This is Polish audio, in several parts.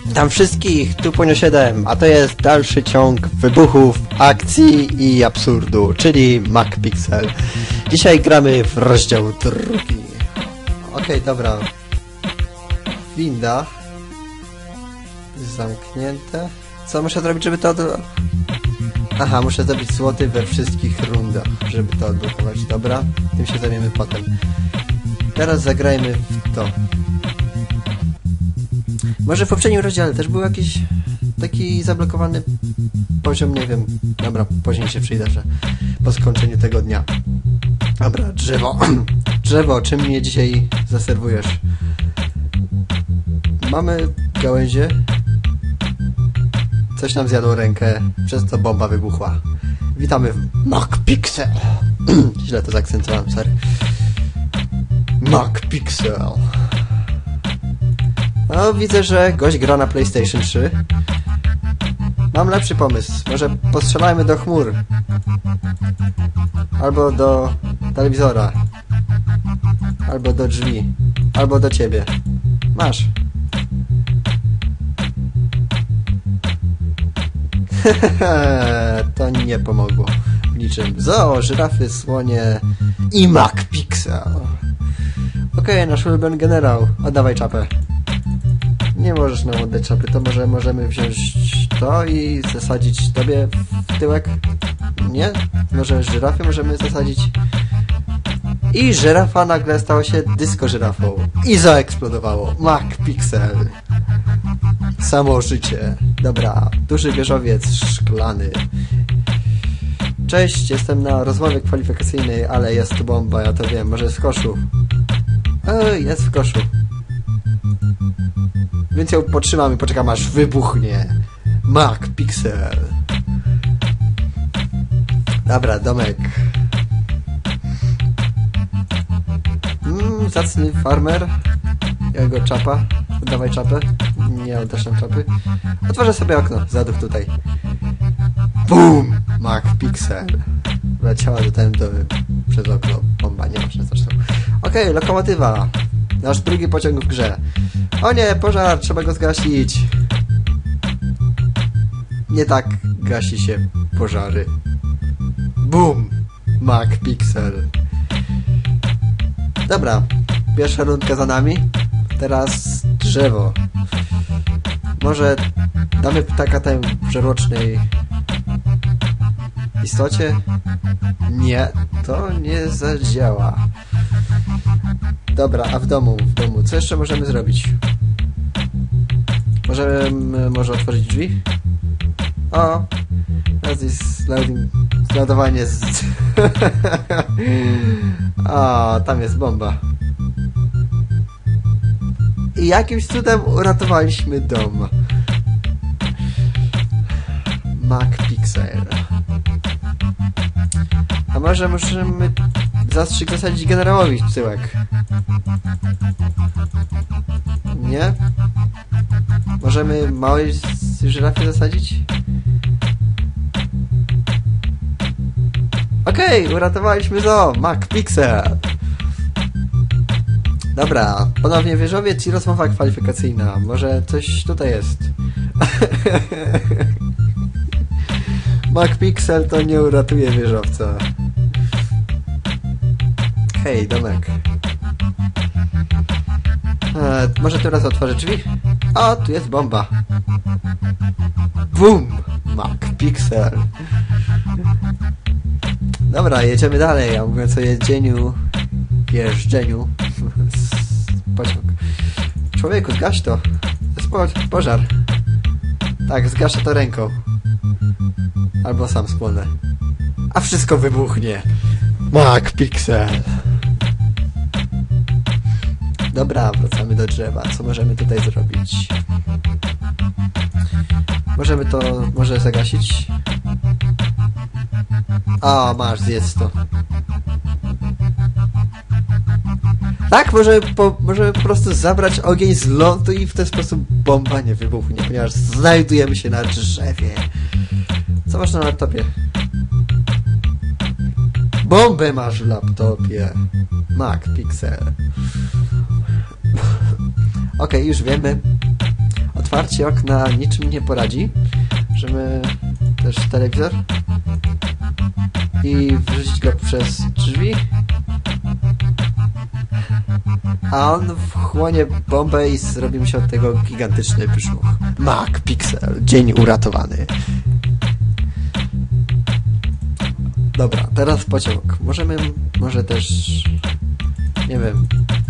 Witam wszystkich, tu Ponio 7, a to jest dalszy ciąg wybuchów, akcji i absurdu, czyli MacPixel. Dzisiaj gramy w rozdział drugi. Okej, dobra. Winda. Zamknięte. Co muszę zrobić, żeby to... Aha, muszę zrobić złoty we wszystkich rundach, żeby to odblokować. Dobra, tym się zajmiemy potem. Teraz zagrajmy w to. Może w poprzednim rozdziale też był jakiś taki zablokowany poziom, nie wiem. Dobra, później się przyjdę, że po skończeniu tego dnia. Dobra, drzewo. Drzewo, czym mnie dzisiaj zaserwujesz? Mamy gałęzie. Coś nam zjadło rękę, przez co bomba wybuchła. Witamy w MacPixel. Źle to zaakcentowałem, sorry. MacPixel. No, widzę, że gość gra na PlayStation 3. Mam lepszy pomysł. Może postrzelajmy do chmur. Albo do telewizora. Albo do drzwi. Albo do ciebie. Masz. To nie pomogło. Niczym. Zoo, żyrafy, słonie i MacPixel. Okej, nasz ulubiony generał. Oddawaj czapę. Nie możesz nam oddać czapy, to może możemy wziąć to i zasadzić tobie w tyłek? Nie? Może żyrafy możemy zasadzić? I żyrafa nagle stała się disco żyrafą. I zaeksplodowało. MacPixel. Samo życie. Dobra, duży wieżowiec szklany. Cześć, jestem na rozmowie kwalifikacyjnej, ale jest tu bomba, ja to wiem. Może jest w koszu. Jest w koszu. Więc ją potrzymam i poczekam, aż wybuchnie. MacPixel. Dobra, domek. Zacny farmer. Jego czapa. Oddawaj czapę. Nie oddasz nam czapy. Otworzę sobie okno. Zaduch tutaj. BOOM! MacPixel. Leciała przez okno. Bomba, nie można zresztą. Okej, lokomotywa. Nasz drugi pociąg w grze. O nie, pożar, trzeba go zgasić. Nie tak gasi się pożary. BOOM! MacPixel. Dobra, pierwsza rundka za nami. Teraz drzewo. Może damy ptaka tej żarłocznej istocie? Nie, to nie zadziała. Dobra, a w domu, co jeszcze możemy zrobić? Może otworzyć drzwi? O! Teraz jest ładowanie z... O, tam jest bomba. I jakimś cudem uratowaliśmy dom. MacPixel. A może możemy zastrzyk zasadzić generałowi w tyłek? Nie? Możemy małej żyrafie zasadzić? Okej, uratowaliśmy zo! MacPixel! Dobra, ponownie wieżowiec i rozmowa kwalifikacyjna. Może coś tutaj jest. MacPixel to nie uratuje wieżowca. Hej, domek. Może teraz otworzę drzwi? O, tu jest bomba. BOOM! MacPixel. Dobra, jedziemy dalej. A mówiąc o jeżdżeniu. Pociąg. Człowieku, zgaś to. To jest pożar. Tak, zgaszę to ręką. Albo sam spłonę. A wszystko wybuchnie. MacPixel. Dobra, wracamy do drzewa. Co możemy tutaj zrobić? Możemy to... może zagasić? O, masz, zjedz to. Tak, możemy po prostu zabrać ogień z lądu i w ten sposób bomba nie wybuchnie, ponieważ znajdujemy się na drzewie. Co masz na laptopie? Bombę masz w laptopie. MacPixel. Okej, już wiemy. otwarcie okna niczym nie poradzi. Możemy też telewizor i wrzucić go przez drzwi. A on wchłonie bombę i zrobi mi się od tego gigantyczny brzuch. MacPixel, dzień uratowany. Dobra, teraz pociąg. Może też... Nie wiem.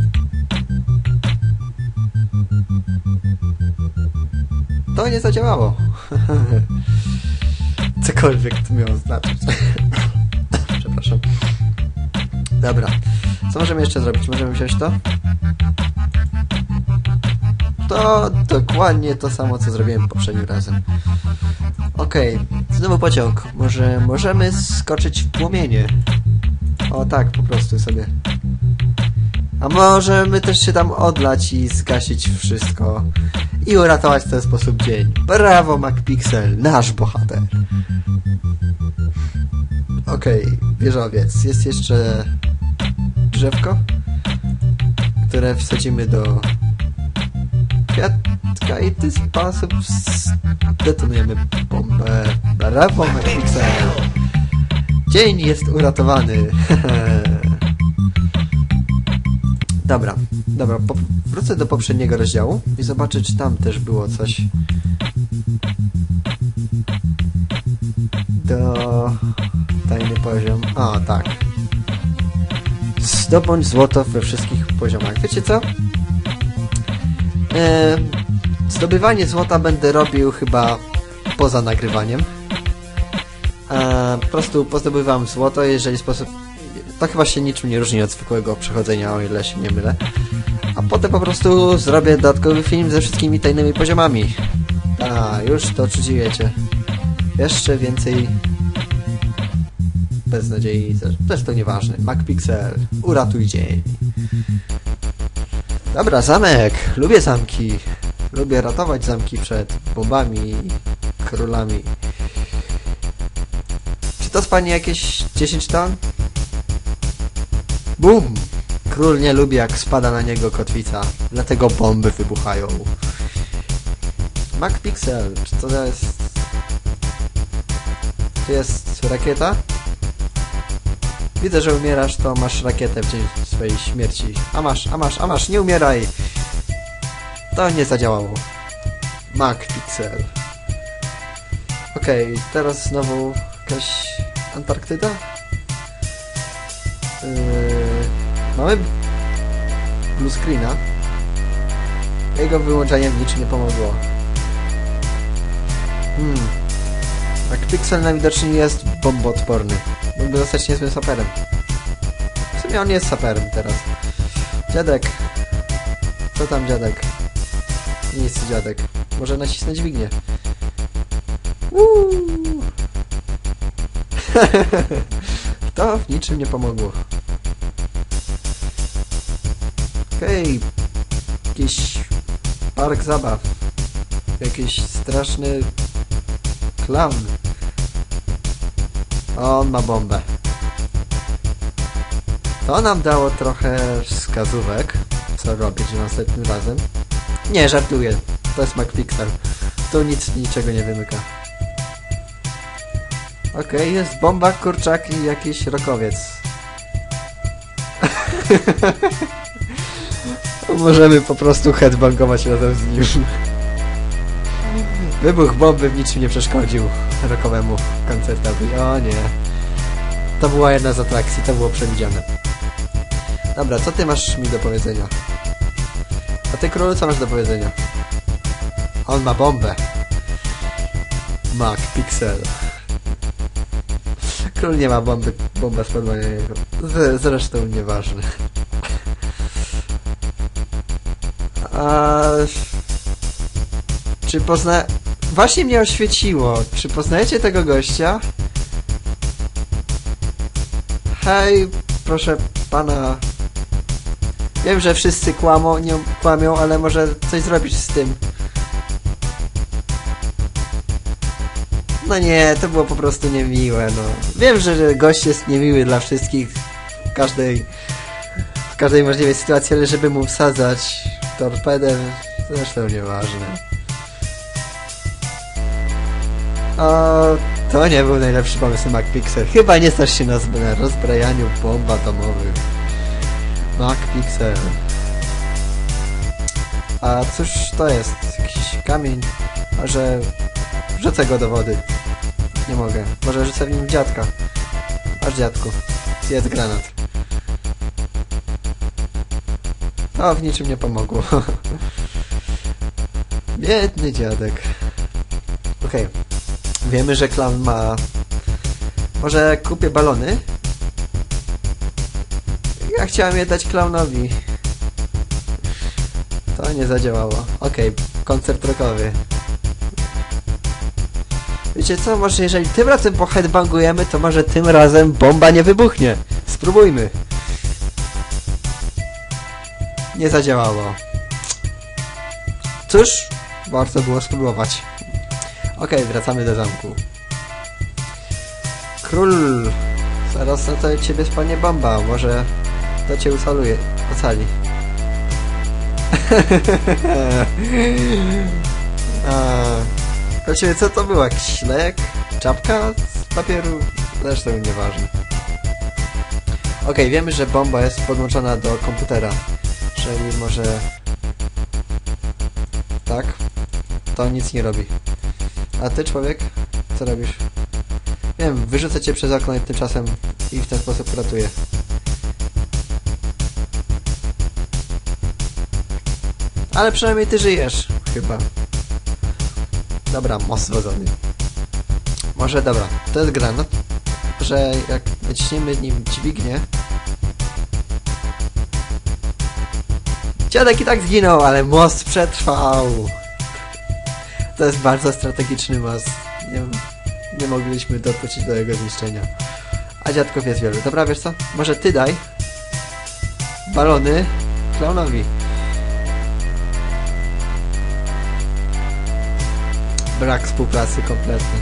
To nie zadziałało. Cokolwiek to miało znaczyć. Przepraszam. Dobra. Co możemy jeszcze zrobić? Możemy wziąć to? To dokładnie to samo, co zrobiłem poprzednim razem. Okej. Znowu pociąg. Może możemy skoczyć w płomienie. O tak, po prostu sobie. A możemy też się tam odlać i zgasić wszystko. I uratować w ten sposób dzień. Brawo, MacPixel, nasz bohater. Okej, wieżowiec. Jest jeszcze drzewko, które wsadzimy do kwiatka i w ten sposób detonujemy bombę. Brawo, MacPixel. Dzień jest uratowany. Dobra, wrócę do poprzedniego rozdziału i zobaczę, czy tam też było coś do tajny poziom. O, tak. Zdobądź złoto we wszystkich poziomach. Wiecie co? Zdobywanie złota będę robił chyba poza nagrywaniem. Po prostu pozdobywam złoto, jeżeli sposób... To chyba się niczym nie różni od zwykłego przechodzenia, o ile się nie mylę. A potem po prostu zrobię dodatkowy film ze wszystkimi tajnymi poziomami. Już to czujecie. Jeszcze więcej beznadziei. Zresztą nieważne. MacPixel, uratuj dzień. Dobra, zamek. Lubię zamki. Lubię ratować zamki przed bombami i królami. Czy to spadnie jakieś 10 ton? Bum! Król nie lubi, jak spada na niego kotwica. Dlatego bomby wybuchają. MacPixel, czy to jest... To jest rakieta? Widzę, że umierasz, to masz rakietę w dzień swojej śmierci. A masz, nie umieraj! To nie zadziałało. MacPixel. Okej, teraz znowu jakaś Antarktyda? Mamy blue screena. Jego wyłączeniem niczym nie pomogło. MacPixel najwidoczniej jest bomboodporny. Mógłby zostać niezłym saperem. W sumie on jest saperem teraz. Dziadek. Co tam, dziadek? Nic, dziadek. Może nacisnąć dźwignię. To w niczym nie pomogło. Okej. Jakiś park zabaw. Jakiś straszny clown. On ma bombę. To nam dało trochę wskazówek, co robić następnym razem. Nie, żartuję. To jest MacPixel. Tu niczego nie wymyka. Okej, jest bomba, kurczak i jakiś rokowiec. Możemy po prostu headbangować razem z nim. Wybuch bomby w niczym nie przeszkodził rokowemu koncertowi. O nie. To była jedna z atrakcji, to było przewidziane. Dobra, co ty masz mi do powiedzenia? A ty, królu, co masz do powiedzenia? On ma bombę. MacPixel. Król nie ma bomby, bomba spadła na niego. Zresztą nieważne. Czy Właśnie mnie oświeciło. Czy poznajecie tego gościa? Hej, proszę pana. Wiem, że wszyscy kłamią, ale może coś zrobić z tym. No nie, to było po prostu niemiłe, no. Wiem, że gość jest niemiły dla wszystkich w każdej możliwej sytuacji, ale żeby mu wsadzać torpedę, zresztą nieważne. O, to nie był najlepszy pomysł MacPixel. Chyba nie znasz się na rozbrajaniu bomb atomowych. MacPixel. A cóż to jest? Jakiś kamień? Może wrzucę go do wody. Nie mogę. Może rzucę w nim dziadka. Masz dziadku. Zjedz granat. To w niczym nie pomogło. Biedny dziadek. Okej. Wiemy, że klaun ma... Może kupię balony? Ja chciałem je dać klaunowi. To nie zadziałało. Okej, koncert rockowy. Wiecie co, może jeżeli tym razem poheadbangujemy, to może tym razem bomba nie wybuchnie. Spróbujmy. Nie zadziałało. Cóż, warto było spróbować. Okej, wracamy do zamku. Król, zaraz na to ciebie spadnie bomba. Może to cię ocali. Właściwie co to było? Jakiś lek? Czapka z papieru? Zresztą nieważne. Okej, wiemy, że bomba jest podłączona do komputera. Czyli może... Tak? To nic nie robi. A ty, człowiek? Co robisz? Wiem, wyrzucę cię przez okno i tymczasem i w ten sposób ratuję. Ale przynajmniej ty żyjesz, chyba. Dobra, most wodzony. Może, dobra, to jest granat. Że jak naciśniemy nim dźwignię... Dziadek i tak zginął, ale most przetrwał. To jest bardzo strategiczny most. Nie mogliśmy dopuścić do jego zniszczenia. A dziadków jest wielu. Dobra, wiesz co? Może ty daj balony klaunowi. Brak współpracy kompletny.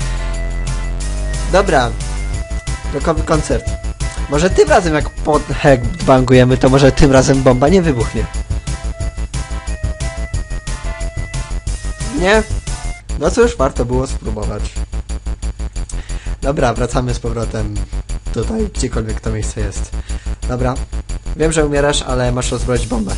Dobra. Rockowy koncert. Może tym razem jak bangujemy, to może tym razem bomba nie wybuchnie. Nie? No cóż, warto było spróbować. Dobra, wracamy z powrotem tutaj, gdziekolwiek to miejsce jest. Dobra. Wiem, że umierasz, ale masz rozbroić bombę.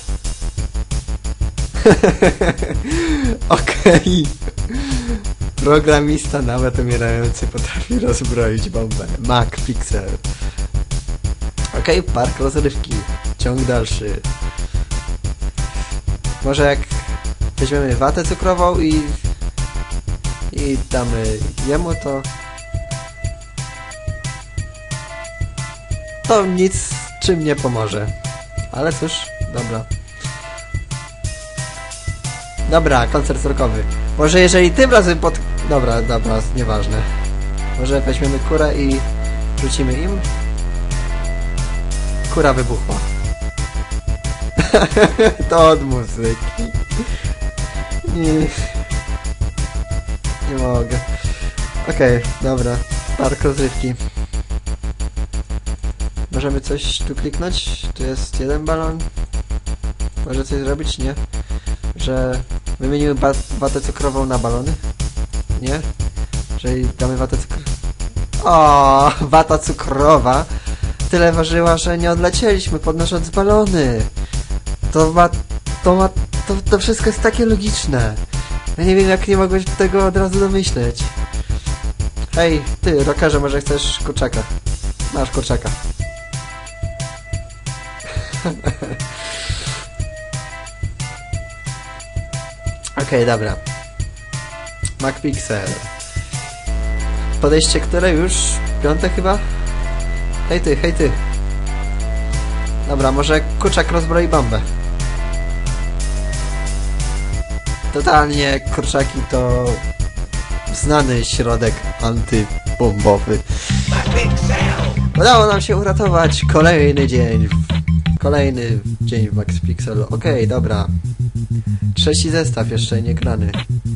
Okej. Programista nawet umierający potrafi rozbroić bombę. MacPixel. Okej, park rozrywki. Ciąg dalszy. Może jak weźmiemy watę cukrową i damy jemu, to nic czym nie pomoże. Ale cóż, dobra. Dobra, koncert rockowy. Może jeżeli tym razem Dobra, nieważne. Może weźmiemy kurę i rzucimy im? Kura wybuchła. To od muzyki. Nie mogę. Okej, dobra. Park rozrywki. Możemy coś tu kliknąć? Tu jest jeden balon. Może coś zrobić? Nie? Że wymienimy watę cukrową na balony? Nie? Jeżeli damy watę cukrową... O, wata cukrowa tyle ważyła, że nie odlecieliśmy podnosząc balony. To wszystko jest takie logiczne. Ja nie wiem, jak nie mogłeś tego od razu domyśleć. Hej, ty, rockerze, może chcesz kurczaka? Masz kurczaka. Okej, dobra. MacPixel. Podejście, które już? Piąte chyba? Hej ty. Dobra, może kurczak rozbroi bombę. Totalnie kurczaki to znany środek antybombowy. Udało nam się uratować kolejny dzień. Kolejny dzień w MacPixelu. Okej, dobra. Trzeci zestaw, jeszcze nie grany.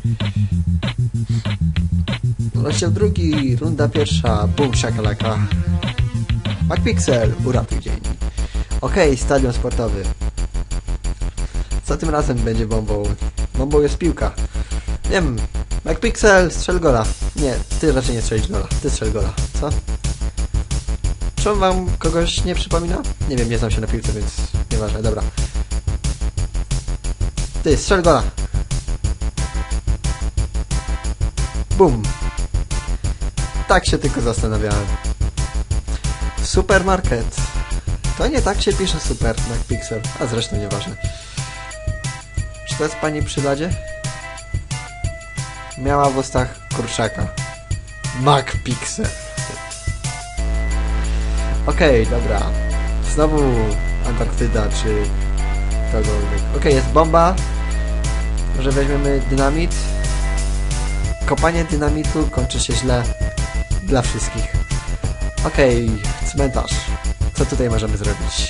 Rozdział drugi, runda pierwsza. Bum, shakalaka. MacPixel, uratuj dzień. Okej, stadion sportowy. Co tym razem będzie bombą? Bombą jest piłka. Wiem, MacPixel, strzel gola. Nie, ty raczej nie strzelisz gola. Ty strzel gola, co? Czy on wam kogoś nie przypomina? Nie wiem, nie znam się na piłce, więc nieważne, dobra. Ty, strzel gola! Bum! Tak się tylko zastanawiałem. Supermarket. To nie tak się pisze super, MacPixel. A zresztą nieważne. Czy to jest pani przy ladzie? Miała w ustach kurczaka. MacPixel. Okej, dobra. Znowu Antarktyda, czy cokolwiek. Okej, jest bomba. Może weźmiemy dynamit. Kopanie dynamitu kończy się źle dla wszystkich. Okej, cmentarz. Co tutaj możemy zrobić?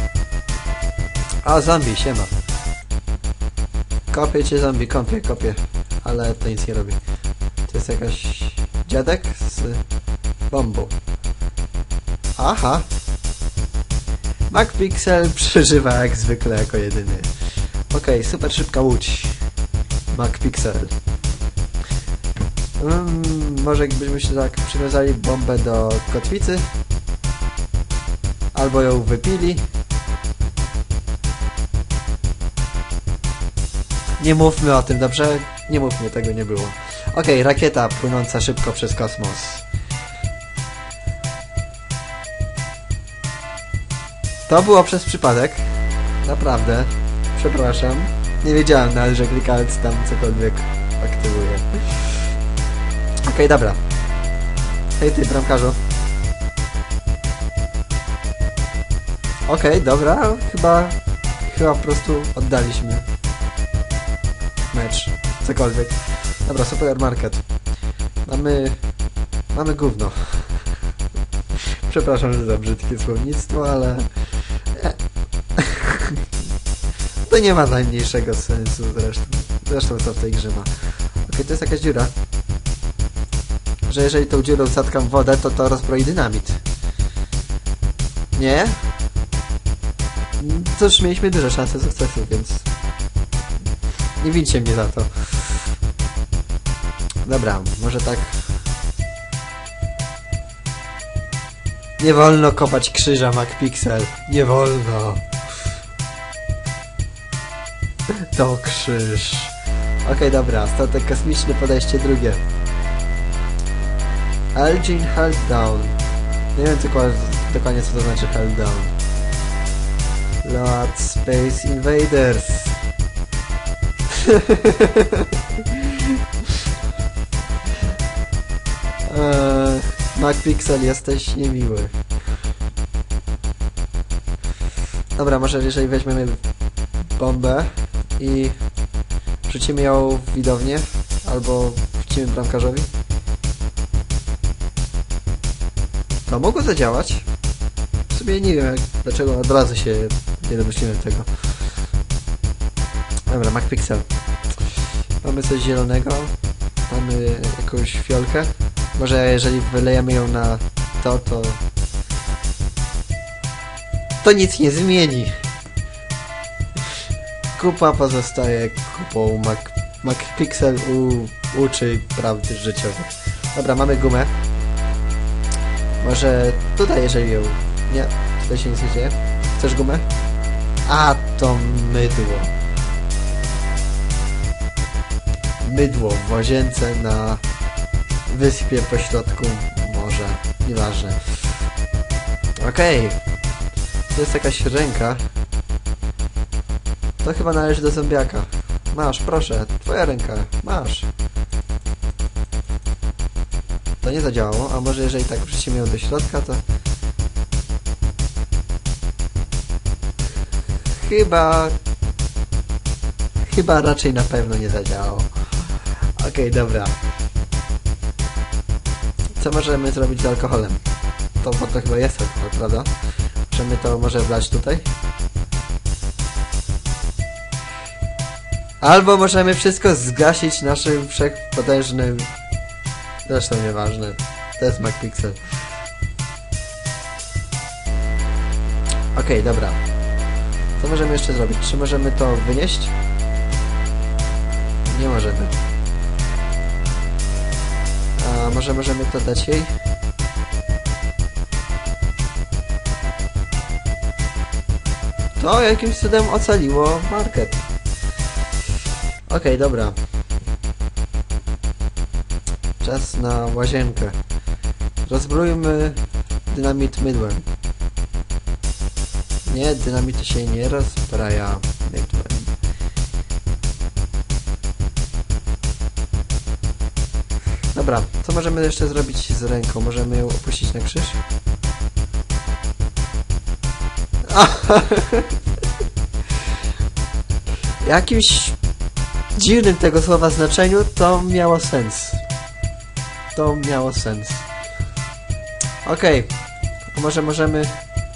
A, zombie, siema. Kopię cię, zombie, kopię. Ale to nic nie robi. To jest jakaś... dziadek z bombą. Aha. MacPixel przeżywa jak zwykle jako jedyny. Okej, super szybka łódź. MacPixel. Może jakbyśmy się tak przywiązali bombę do kotwicy. Albo ją wypili. Nie mówmy o tym, dobrze? Nie mówmy, tego nie było. Okej, rakieta płynąca szybko przez kosmos. To było przez przypadek. Naprawdę. Przepraszam. Nie wiedziałem nawet, że klikając tam cokolwiek aktywuję. Okej, dobra. Hej ty, bramkarzu. Okej, dobra. Chyba po prostu oddaliśmy mecz. Cokolwiek. Dobra, supermarket. Mamy gówno. Przepraszam za brzydkie słownictwo, ale... to nie ma najmniejszego sensu zresztą. Zresztą co w tej grze ma. Okej, to jest jakaś dziura. Że jeżeli tą dziurą zatkam wodę, to rozbroi dynamit. Nie? Cóż, mieliśmy duże szanse sukcesu, więc... nie wincie mnie za to. Dobra, może tak... nie wolno kopać krzyża, MacPixel. Nie wolno. To krzyż. Okej, dobra. Statek kosmiczny, podejście drugie. Elgin Helldown. Nie wiem dokładnie co to znaczy Helldown. Lord Space Invaders. MacPixel, jesteś niemiły. Dobra, może jeżeli weźmiemy bombę i wrzucimy ją w widownię, albo wrzucimy bramkarzowi, to mogło zadziałać. W sumie nie wiem, dlaczego od razu się nie domyśliłem tego. Dobra, MacPixel. Mamy coś zielonego. Mamy jakąś fiolkę. Może jeżeli wylejemy ją na to nic nie zmieni. Kupa pozostaje kupą. MacPixel uczy prawdy życiowych. Dobra, mamy gumę. Może tutaj, jeżeli ją... nie, tutaj się nic nie dzieje. Chcesz gumę? A, to mydło. Mydło w łazience na wyspie pośrodku morza. Nieważne. Okej. To jest jakaś ręka. To chyba należy do zombiaka. Masz, proszę. Twoja ręka. Masz. To nie zadziałało, a może jeżeli tak wrzucimy ją do środka, to... Chyba raczej na pewno nie zadziałało. Okej, dobra. Co możemy zrobić z alkoholem? To chyba jest alkohol, prawda? Możemy to może wlać tutaj? Albo możemy wszystko zgasić naszym wszechpotężnym... Zresztą nieważne. To jest MacPixel. Okej, dobra. Co możemy jeszcze zrobić? Czy możemy to wynieść? Nie możemy. A może możemy to dać jej? To jakimś cudem ocaliło market. Okej, dobra. Czas na łazienkę. Rozbrójmy dynamit mydłem. Nie, dynamitu się nie rozbraja mydłem. Dobra, co możemy jeszcze zrobić z ręką? Możemy ją opuścić na krzyż? Jakimś dziwnym tego słowa znaczeniu to miało sens. To miało sens. Okej. Może możemy...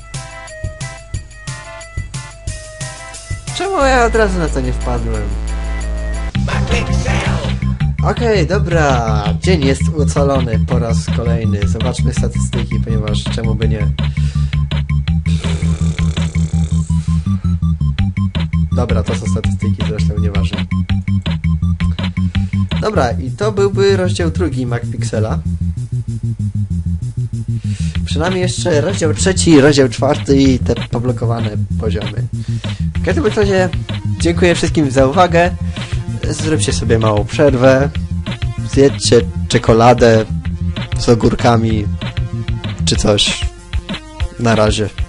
Czemu ja od razu na to nie wpadłem? Okej, dobra. Dzień jest ocalony po raz kolejny. Zobaczmy statystyki, ponieważ czemu by nie. Dobra, to są statystyki, zresztą nieważne. Dobra, i to byłby rozdział 2 MacPixela. Przynajmniej jeszcze rozdział 3, rozdział 4 i te poblokowane poziomy. W każdym razie dziękuję wszystkim za uwagę. Zróbcie sobie małą przerwę. Zjedźcie czekoladę z ogórkami czy coś. Na razie.